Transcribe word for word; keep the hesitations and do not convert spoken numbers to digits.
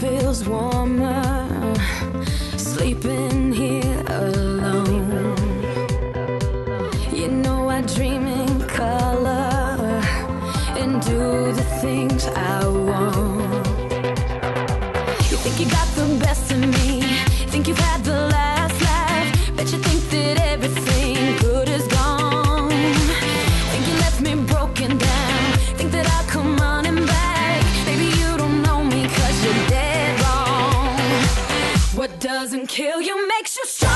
feels warmer sleeping here alone. You know I dream in color and do the things I want. You think you got the best of me, think you've had the last laugh, bet you think that everything good is gone. Think you left me broken down, think that I'll come running back. Maybe you don't know me 'cause you're dead wrong. What doesn't kill you makes you strong.